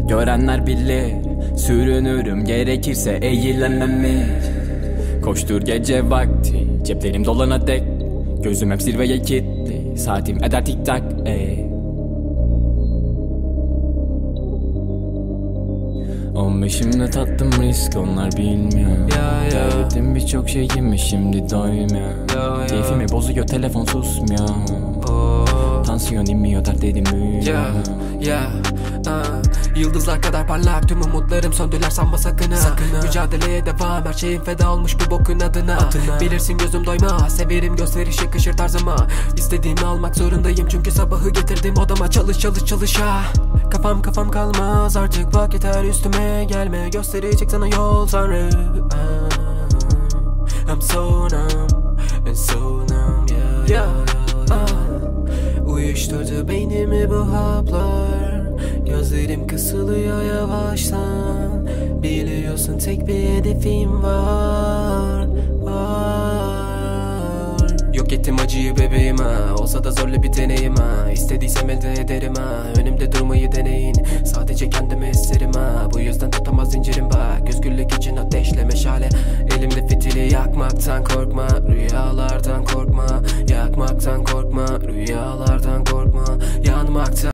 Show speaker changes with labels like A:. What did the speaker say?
A: Görenler bilir, sürünürüm gerekirse eğilemem hiç. Koştur gece vakti, ceplerim dolana dek. Gözüm hep zirveye kilitli, saatim eder tik tak ey. 15'imde tattım risk, onlar bilmiyor. Kaybettim birçok şeyimi, şimdi doymuyor. Keyfimi bozuyor, telefon susmuyor. Tansiyon inmiyor, dert dedim uyuyor.
B: Yıldızlar kadar parlak, tüm umutlarım söndüler, sanma sakın. Mücadeleye devam, her şeyin feda olmuş bu bokun adına. Bilirsin gözüm doymaz, severim gösterişi yakışır tarzıma. İstediğimi almak zorundayım çünkü sabahı getirdim odama. Çalış çalış çalış ha. Kafam kalmaz artık, vakit her üstüme gelme. Gösterecek sana yol Tanrı. I'm so numb and so numb, yeah. Uyuşturdu beynimi bu haplar. Gözlerim kısılıyor yavaştan. Biliyorsun tek bir hedefim var. Yok ettim acıyı bebeğim ha. Olsa da zorlu bir deneyim ha. İstediysem elde ederim ha. Önümde durmayı deneyin, sadece kendimi isterim ha. Bu yüzden tutamaz zincirim bak. Özgürlük için ateşle meşale. Elimde fitili yakmaktan korkma. Rüyalardan korkma. Yakmaktan korkma. Rüyalardan korkma. Yanmaktan